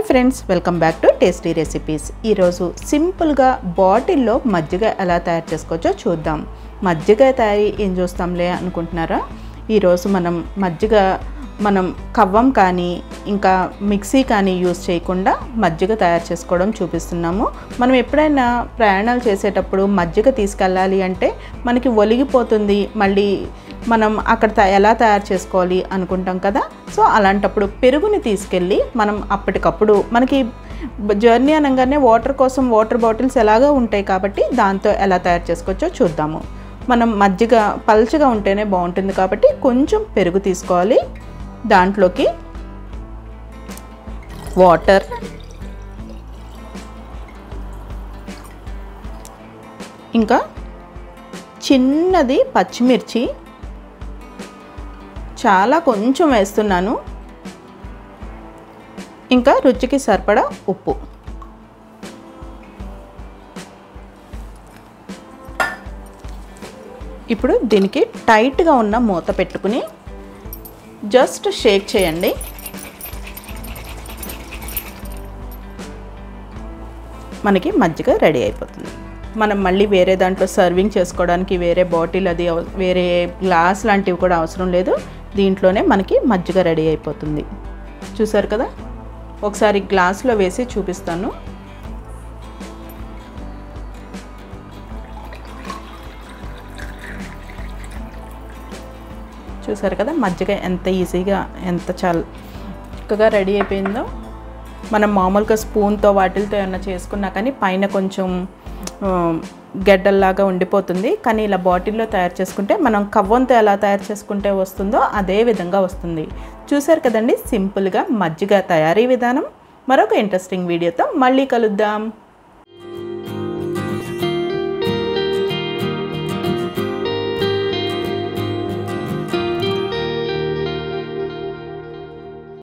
Friends, welcome back to tasty recipes. ఈరోజు సింపుల్గా బాటిల్లో మజ్జిగ ఎలా తయారు చేసుకోవచ్చో చూద్దాం. మజ్జిగ తయారీ ఏం చూస్తాంలే అనుకుంటున్నారా? ఈరోజు మనం కవ్వం కానీ ఇంకా మిక్సీ కానీ యూస్ చేయకుండా మజ్జిగ తయారు చేసుకోవడం చూపిస్తున్నాము. మనం ఎప్పుడైనా ప్రయాణాలు చేసేటప్పుడు మజ్జిగ తీసుకెళ్ళాలి అంటే మనకి ఒలిగిపోతుంది, మళ్ళీ మనం అక్కడ ఎలా తయారు చేసుకోవాలి అనుకుంటాం కదా. సో అలాంటప్పుడు పెరుగుని తీసుకెళ్ళి మనం అప్పటికప్పుడు మనకి జర్నీ అనగానే వాటర్ కోసం వాటర్ బాటిల్స్ ఎలాగో ఉంటాయి కాబట్టి దాంతో ఎలా తయారు చేసుకోవచ్చో చూద్దాము. మనం మజ్జిగ పల్చగా ఉంటేనే బాగుంటుంది కాబట్టి కొంచెం పెరుగు తీసుకోవాలి. దాంట్లోకి వాటర్, ఇంకా చిన్నది పచ్చిమిర్చి, చాలా కొంచెం వేస్తున్నాను, ఇంకా రుచికి సరిపడా ఉప్పు. ఇప్పుడు దీనికి టైట్గా ఉన్న మూత పెట్టుకుని జస్ట్ షేక్ చేయండి. మనకి మజ్జిగ రెడీ అయిపోతుంది. మనం మళ్ళీ వేరే దాంట్లో సర్వింగ్ చేసుకోవడానికి వేరే బాటిల్ అది వేరే గ్లాస్ లాంటివి కూడా అవసరం లేదు. దీంట్లోనే మనకి మజ్జిగ రెడీ అయిపోతుంది. చూసారు కదా, ఒకసారి గ్లాస్లో వేసి చూపిస్తాను. చూసారు కదా మజ్జిగ ఎంత ఈజీగా ఎంత చక్కగా రెడీ అయిపోయిందో. మనం మామూలుగా స్పూన్తో వాటిలతో ఏమన్నా చేసుకున్నా కానీ పైన కొంచెం గడ్డల్లాగా ఉండిపోతుంది. కానీ ఇలా బాటిల్లో తయారు చేసుకుంటే మనం కవ్వంతో ఎలా తయారు చేసుకుంటే వస్తుందో అదే విధంగా వస్తుంది. చూసారు కదండి సింపుల్గా మజ్జిగ తయారీ విధానం. మరొక ఇంట్రెస్టింగ్ వీడియోతో మళ్ళీ కలుద్దాం.